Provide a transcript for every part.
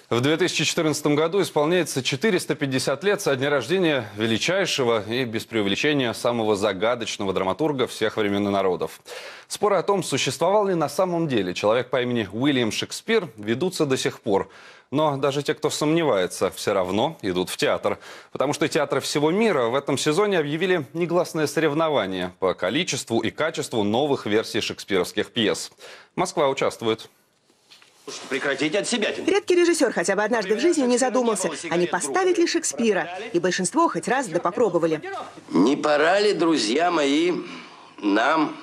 В 2014 году исполняется 450 лет со дня рождения величайшего и, без преувеличения, самого загадочного драматурга всех времен и народов. Споры о том, существовал ли на самом деле человек по имени Уильям Шекспир, ведутся до сих пор. Но даже те, кто сомневается, все равно идут в театр. Потому что театры всего мира в этом сезоне объявили негласное соревнование по количеству и качеству новых версий шекспировских пьес. Москва участвует. Прекратите от себя. Редкий режиссер хотя бы однажды в жизни не задумался, а не поставить ли Шекспира. И большинство хоть раз да попробовали. Не пора ли, друзья мои, нам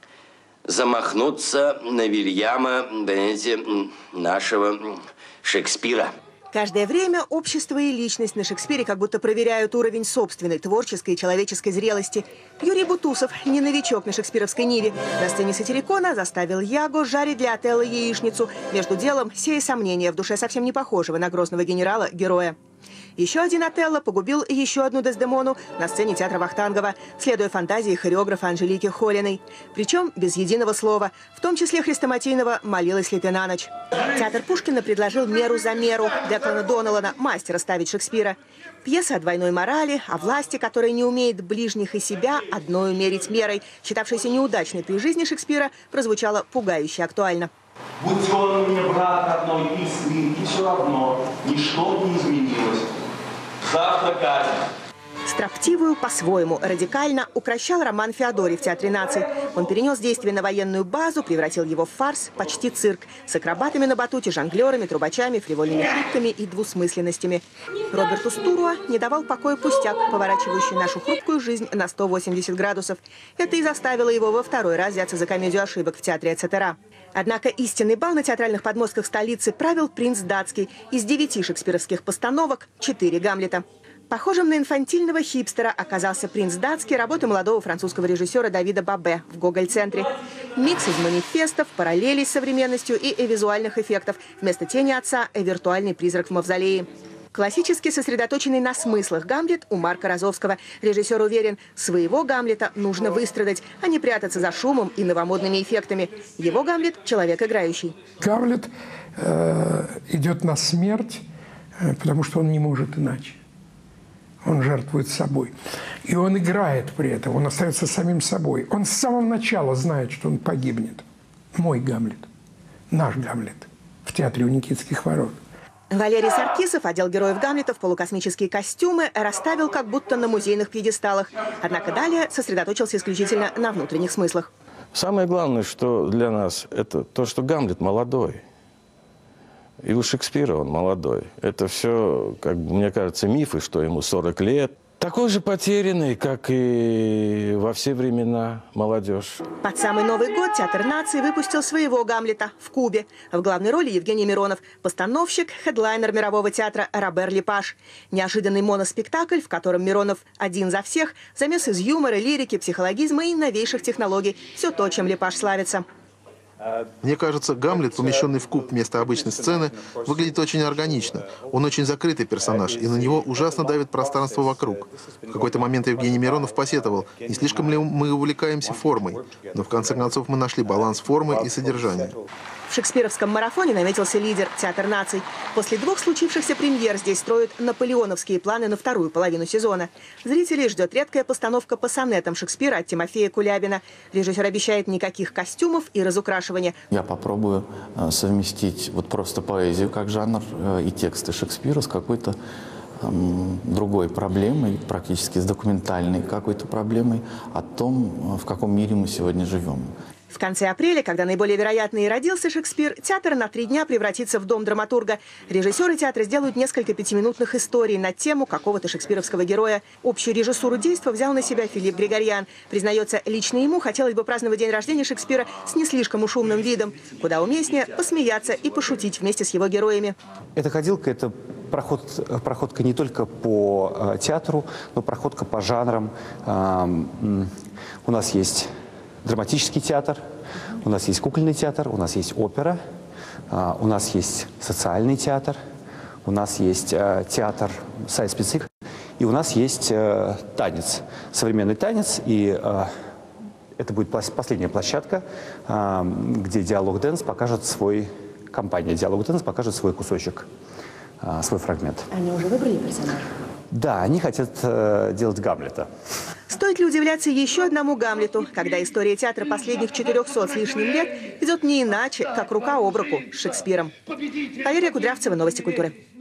замахнуться на Вильяма, знаете, нашего Шекспира? Каждое время общество и личность на Шекспире как будто проверяют уровень собственной творческой и человеческой зрелости. Юрий Бутусов, не новичок на шекспировской ниве, на сцене Сатирикона заставил Яго жарить для Отелло яичницу. Между делом сея сомнения в душе совсем не похожего на грозного генерала-героя. Еще один Отелло погубил еще одну Дездемону на сцене театра Вахтангова, следуя фантазии хореографа Анжелики Холиной. Причем без единого слова, в том числе хрестоматийного «Молилась ли ты на ночь?». Театр Пушкина предложил меру за меру Деклана Доналана, мастера ставить Шекспира. Пьеса о двойной морали, о власти, которая не умеет ближних и себя одною мерить мерой, считавшаяся неудачной при жизни Шекспира, прозвучала пугающе актуально. Будь он мне брат одной искры, и все равно ничто не изменилось. Завтра казнь. Строптивую по-своему радикально укращал роман Феодорий в Театре наций. Он перенес действие на военную базу, превратил его в фарс, почти цирк, с акробатами на батуте, жонглерами, трубачами, фривольными шутками и двусмысленностями. Роберту Стуруа не давал покоя пустяк, поворачивающий нашу хрупкую жизнь на 180 градусов. Это и заставило его во второй раз взяться за комедию ошибок в Театре ЭЦТРА. Однако истинный бал на театральных подмостках столицы правил принц датский. Из 9 шекспировских постановок 4 Гамлета. Похожим на инфантильного хипстера оказался принц датский, работы молодого французского режиссера Давида Бабе в Гоголь-центре. Микс из манифестов, параллелей с современностью и визуальных эффектов. Вместо тени отца – виртуальный призрак в мавзолее. Классически сосредоточенный на смыслах Гамлет у Марка Розовского. Режиссер уверен, своего Гамлета нужно выстрадать, а не прятаться за шумом и новомодными эффектами. Его Гамлет – человек играющий. Гамлет идет на смерть, потому что он не может иначе. Он жертвует собой. И он играет при этом, он остается самим собой. Он с самого начала знает, что он погибнет. Мой Гамлет, наш Гамлет в театре у Никитских ворот. Валерий Саркисов одел героев Гамлета в полукосмические костюмы, расставил как будто на музейных пьедесталах. Однако далее сосредоточился исключительно на внутренних смыслах. Самое главное, что для нас, это то, что Гамлет молодой. И у Шекспира он молодой. Это все, как бы, мне кажется, мифы, что ему 40 лет. Такой же потерянный, как и во все времена молодежь. Под самый Новый год Театр наций выпустил своего Гамлета в Кубе. В главной роли Евгений Миронов, постановщик, хедлайнер мирового театра Робер Лепаж. Неожиданный моноспектакль, в котором Миронов один за всех, замес из юмора, лирики, психологизма и новейших технологий. Все то, чем Лепаж славится. Мне кажется, Гамлет, помещенный в куб вместо обычной сцены, выглядит очень органично. Он очень закрытый персонаж, и на него ужасно давит пространство вокруг. В какой-то момент Евгений Миронов посетовал, не слишком ли мы увлекаемся формой. Но в конце концов мы нашли баланс формы и содержания. В шекспировском марафоне наметился лидер Театр наций. После 2 случившихся премьер здесь строят наполеоновские планы на вторую половину сезона. Зрителей ждет редкая постановка по сонетам Шекспира от Тимофея Кулябина. Режиссер обещает никаких костюмов и разукрашивания. Я попробую совместить вот просто поэзию как жанр и тексты Шекспира с какой-то другой проблемой, практически с документальной какой-то проблемой о том, в каком мире мы сегодня живем. В конце апреля, когда наиболее вероятно и родился Шекспир, театр на 3 дня превратится в дом драматурга. Режиссеры театра сделают несколько 5-минутных историй на тему какого-то шекспировского героя. Общую режиссуру действа взял на себя Филипп Григорьян. Признается, лично ему хотелось бы праздновать день рождения Шекспира с не слишком уж умным видом. Куда уместнее посмеяться и пошутить вместе с его героями. Эта ходилка – это проходка не только по театру, но проходка по жанрам. У нас есть драматический театр, у нас есть кукольный театр, у нас есть опера, у нас есть социальный театр, у нас есть театр сайт-специфик, и у нас есть танец, современный танец. И это будет последняя площадка, где диалог-дэнс покажет свой компания «Диалог ТНС» покажет свой кусочек, свой фрагмент. Они уже выбрали персонажа? Да, они хотят делать Гамлета. Стоит ли удивляться еще одному Гамлету, когда история театра последних 400 с лишним лет идет не иначе, как рука об руку с Шекспиром? Валерия Кудрявцева, новости культуры.